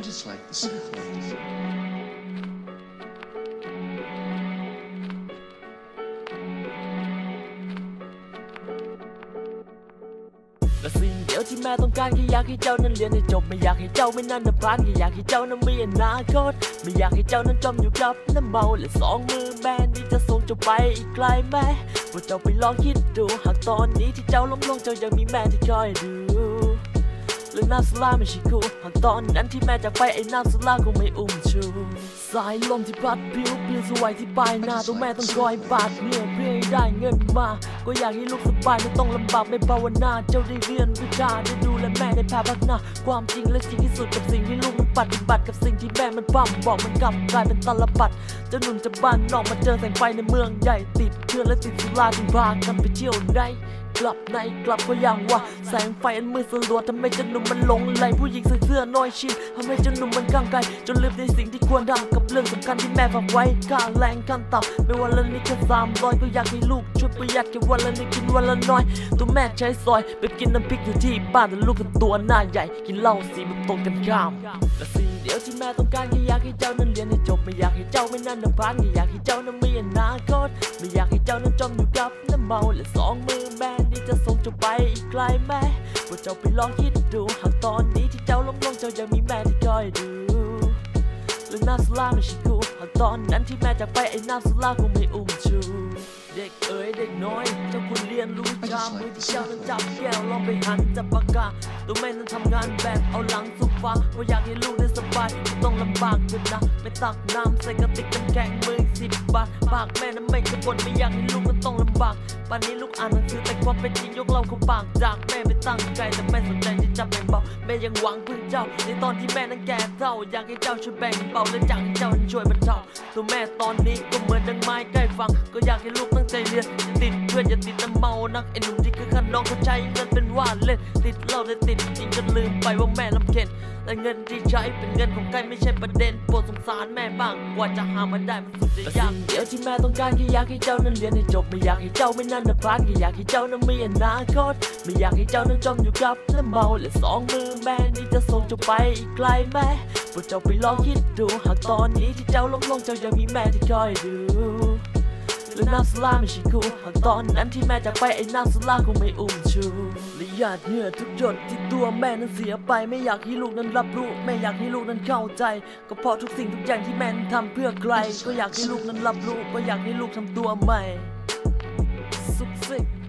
just like the simple. และสิ่งเดียวที่แม่ต้องการแค่อยากให้เจ้านั้นเรียนให้จบไม่อยากให้เจ้าไม่นั่นน่ะพลาดแค่อยากให้เจ้านั้นมีอนาคตไม่อยากให้เจ้านั้นจมอยู่กับน้ำเมาและสองมือแม่นี้จะส่งเจ้าไปอีกไกลไหมว่าเจ้าไปลองคิดดูหากตอนนี้ที่เจ้าล้มลงเจ้ายังมีแม่ที่คอยดูและน้ำสุราไม่ใช่คู่หากตอนนั้นที่แม่จากไปไอ้น้ำสุราคงไม่อุ้มชูสายลมที่พัดผิวปลิวสวยที่ปลายหน้าตัวแม่ต้องคอยบาดเหนื่อยเพื่อให้ได้เงินมาก็อยากให้ลูกสบายไม่ต้องลำบากไม่ภาวนาเจ้าได้เรียนวิชาได้ดูและแม่ได้พาพัฒนาความจริงและจริงที่สุดกับสิ่งที่ลูกมันปฏิบัติกับสิ่งที่แม่มันปั้มบอกมันกลับกลายเป็นตลปัดเจ้าหนุ่มจากบ้านนอกมาเจอแสงไฟในเมืองใหญ่ติดเพื่อนและติดสุราจึงพากันไปเที่ยวได้กลับในกลับก็ยังว่าแสงไฟอันมืดสลัวทำให้เจ้าหนุ่มมันหลงไหลผู้หญิงใส่เสื้อน้อยชิ้นทำให้เจ้าหนุ่มมันก้างไกลจนลืมในสิ่งที่ควรทำกับเรื่องสำคัญที่แม่ฝากไว้ค่าแรงขั้นต่ำไม่วันละนิดแค่300ก็อยากให้ลูกช่วยประหยัดแค่วันละนิดกินวันละน้อยตัวแม่ใช้ซอยไปกินน้ำพริกอยู่ที่บ้านแต่ลูกกับตัวหน้าใหญ่กินเหล้าสีมันตรงกันข้ามแต่สิ่งเดียวที่แม่ต้องการแค่อยากให้เจ้านั้นเรียนให้จบไม่อยากให้เจ้าไม่นั่นน่ะพลาดแค่อยากให้เจ้านั้นมีอนาคตไม่อยากให้เจ้านั้นจมอยู่กับน้ำเมาและสองมือแม่นี้จะส่งเจ้าไปอีกไกลไหมว่าเจ้าไปลองคิดดูหากตอนนี้ที่เจ้าล้มลงเจ้ายังมีแม่ที่คอยดูและน้ำสุราไม่ใช่คู่หากตอนนั้นที่แม่จากไปไอ้น้ำสุราคงไม่อุ้มชูเด็กเอ๋ยเด็กน้อยเจ้าควรเรียนรู้ชามือที่เจ้านั้นจับแก้วลองไปหันจับปากกาตัวแม่นั้นทำงานแบบเอาหลังสุฟ้าเพราะอยากให้ลูกได้สบายไม่ต้องลำบากจนนะไม่ตักน้ำใส่กระติกน้ำแข็งมือ10 บาทปากแม่นั้นไม่กระบนไม่อยากให้ลูกมันต้องลำบากป่านนี้ลูกอ่านหนังสือแต่ความเป็นจริงยกเราเข้าปากจากแม่ไม่ตั้งใจแต่แม่สนใจที่จะแบ่งเบาแม่ยังหวังพึ่งเจ้าในตอนที่แม่นั้นแก่เฒ่าอยากให้เจ้าช่วยแบ่งเบาและอยากให้เจ้านั้นช่วยบรรเทาตัวแม่ตอนนี้ก็เหมือนดังไม้ใกล้ฟังก็อยากให้ลูกตั้งใจเรียนอย่าติดเพื่อนอย่าติดน้ำเมานักไอ้หนุ่มที่คือขนองเขาใช้เงินเป็นว่าเล่นติดเหล้าและติดจริงจนลืมไปว่าแม่ลำเค็ญแต่เงินที่ใช้เป็นเงินของใครไม่ใช่ประเด็นโปรดสงสารแม่บ้างกว่าจะหามันได้มันสุดจะยากเดียวที่แม่ต้องการแค่อยากให้เจ้านั้นเรียนให้จบไม่อยากให้เจ้าไม่นั่นน่ะพลาดแค่อยากให้เจ้านั้นมีอนาคตไม่อยากให้เจ้านั้นจมอยู่กับน้ำเมาและสองมือแม่นี้จะส่งเจ้าไปอีกไกลไหมพวกเจ้าไปลองคิดดูหากตอนนี้ที่เจ้าล้มลงเจ้ายังมีแม่ที่คอยดูและน้ำสุราไม่ใช่คู่หากตอนนั้นที่แม่จากไปไอ้น้ำสุราคงไม่อุ้มชูและหยาดเหงื่อทุกหยดที่ตัวแม่นั้นเสียไปไม่อยากให้ลูกนั้นรับรู้ไม่อยากให้ลูกนั้นเข้าใจก็เพราะทุกสิ่งทุกอย่างที่แม่นั้นทำเพื่อใครก็อยากให้ลูกนั้นรับรู้ก็อยากให้ลูกทำตัวใหม่สุขสิ